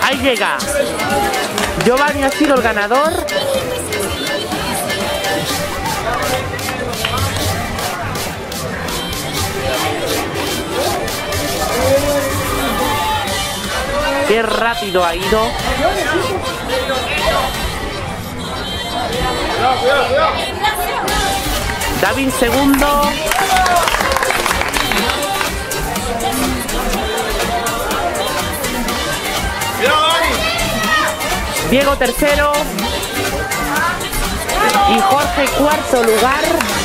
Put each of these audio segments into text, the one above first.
Ahí llega. Giovanni ha sido el ganador. Qué rápido ha ido. David segundo. Diego tercero. Y Jorge cuarto lugar.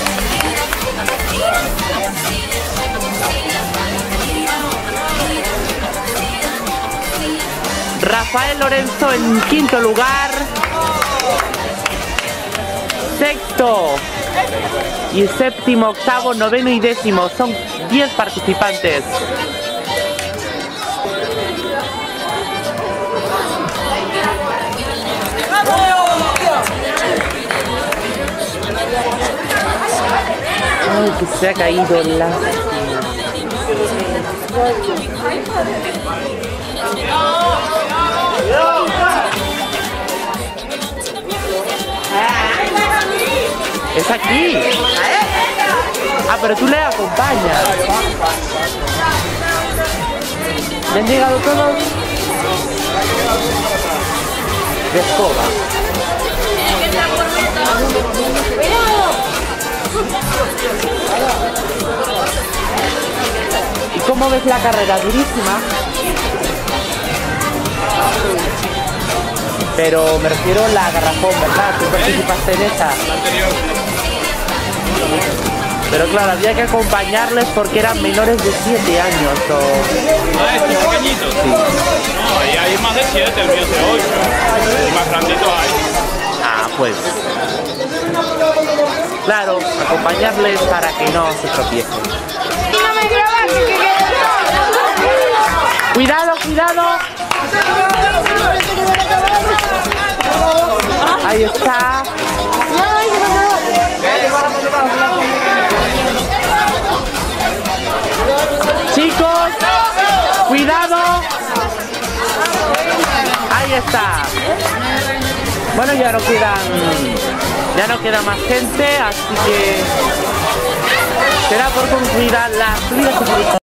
Rafael Lorenzo en quinto lugar. Sexto y séptimo, octavo, noveno y décimo. Son 10 participantes. Ay, que se ha caído la... Es aquí. Ah, pero tú le acompañas. ¿Ya han llegado todos? De escoba. ¿Y cómo ves la carrera? Durísima. Pero me refiero a la garrafón, ¿verdad? ¿Tú participaste en esa? Pero claro, había que acompañarles porque eran menores de 7 años o... Ah, ¿estos pequeñitos? Sí. No, ahí hay más de 7, el mío es de 8. Y más granditos hay. Ah, pues... Claro, acompañarles para que no se tropiecen. ¡Cuidado, cuidado! Ahí está. Chicos, cuidado. Ahí está. Bueno, ya no queda más gente, así que será por concluida la subida.